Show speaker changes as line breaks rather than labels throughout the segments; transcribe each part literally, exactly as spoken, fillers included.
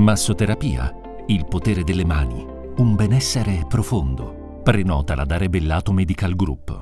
Massoterapia, il potere delle mani, un benessere profondo. Prenotala da Rebellato Medical Group.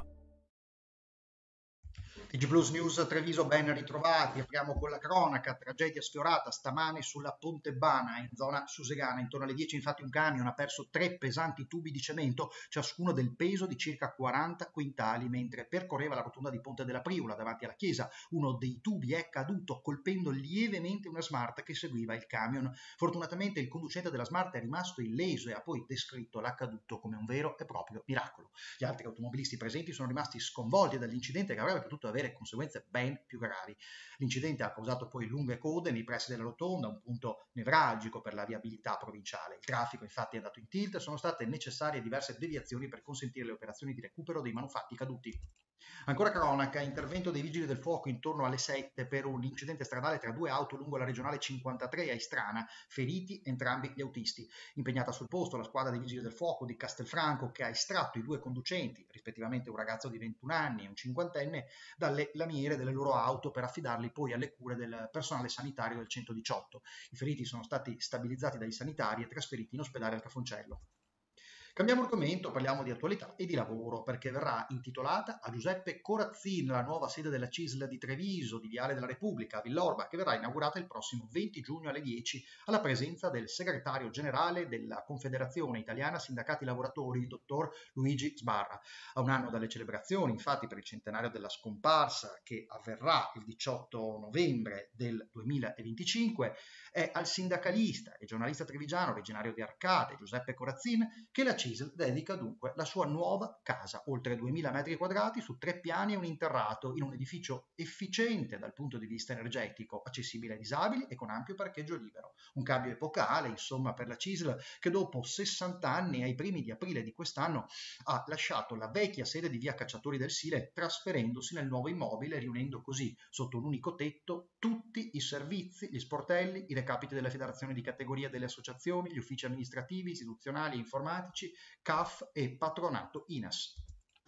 T G Plus News Treviso, ben ritrovati. Apriamo con la cronaca, tragedia sfiorata stamane sulla Pontebana in zona Susegana. Intorno alle dieci infatti un camion ha perso tre pesanti tubi di cemento, ciascuno del peso di circa quaranta quintali, mentre percorreva la rotonda di Ponte della Priula davanti alla chiesa. Uno dei tubi è caduto colpendo lievemente una Smart che seguiva il camion. Fortunatamente il conducente della Smart è rimasto illeso e ha poi descritto l'accaduto come un vero e proprio miracolo. Gli altri automobilisti presenti sono rimasti sconvolti dall'incidente che avrebbe potuto avere conseguenze ben più gravi. L'incidente ha causato poi lunghe code nei pressi della rotonda, un punto nevralgico per la viabilità provinciale. Il traffico infatti è andato in tilt e sono state necessarie diverse deviazioni per consentire le operazioni di recupero dei manufatti caduti. Ancora cronaca, intervento dei vigili del fuoco intorno alle sette per un incidente stradale tra due auto lungo la regionale cinquantatré a Istrana, feriti entrambi gli autisti. Impegnata sul posto la squadra dei vigili del fuoco di Castelfranco che ha estratto i due conducenti, rispettivamente un ragazzo di ventuno anni e un cinquantenne, dalle lamiere delle loro auto per affidarli poi alle cure del personale sanitario del centodiciotto. I feriti sono stati stabilizzati dai sanitari e trasferiti in ospedale al Cafoncello. Cambiamo argomento, parliamo di attualità e di lavoro, perché verrà intitolata a Giuseppe Corazzin la nuova sede della C I S L di Treviso, di Viale della Repubblica, a Villorba, che verrà inaugurata il prossimo venti giugno alle dieci, alla presenza del segretario generale della Confederazione Italiana Sindacati Lavoratori, il dottor Luigi Sbarra. A un anno dalle celebrazioni, infatti, per il centenario della scomparsa, che avverrà il diciotto novembre del duemilaventicinque, è al sindacalista e giornalista trevigiano originario di Arcate, Giuseppe Corazzin, che la C I S L dedica dunque la sua nuova casa, oltre duemila metri quadrati su tre piani e un interrato, in un edificio efficiente dal punto di vista energetico, accessibile ai disabili e con ampio parcheggio libero. Un cambio epocale, insomma, per la C I S L, che dopo sessanta anni, ai primi di aprile di quest'anno, ha lasciato la vecchia sede di via Cacciatori del Sile, trasferendosi nel nuovo immobile, riunendo così sotto un unico tetto tutti i servizi, gli sportelli, i recapiti delle federazioni di categoria delle associazioni, gli uffici amministrativi, istituzionali e informatici, C A F e patronato I N A S.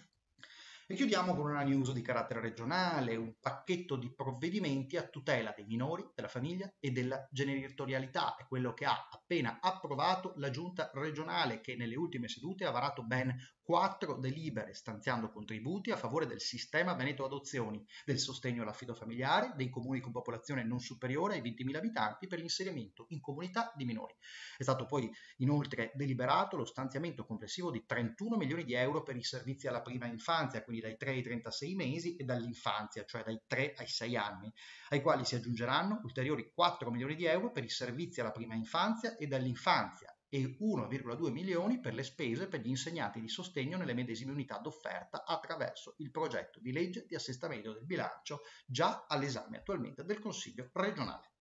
E chiudiamo con una news di carattere regionale, un pacchetto di provvedimenti a tutela dei minori, della famiglia e della genitorialità. È quello che ha appena approvato la giunta regionale, che nelle ultime sedute ha varato ben quattro delibere, stanziando contributi a favore del sistema Veneto Adozioni, del sostegno all'affido familiare, dei comuni con popolazione non superiore ai ventimila abitanti per l'inserimento in comunità di minori. È stato poi inoltre deliberato lo stanziamento complessivo di trentuno milioni di euro per i servizi alla prima infanzia, quindi dai tre ai trentasei mesi, e dall'infanzia, cioè dai tre ai sei anni, ai quali si aggiungeranno ulteriori quattro milioni di euro per i servizi alla prima infanzia e dall'infanzia e uno virgola due milioni per le spese per gli insegnanti di sostegno nelle medesime unità d'offerta attraverso il progetto di legge di assestamento del bilancio già all'esame attualmente del Consiglio regionale.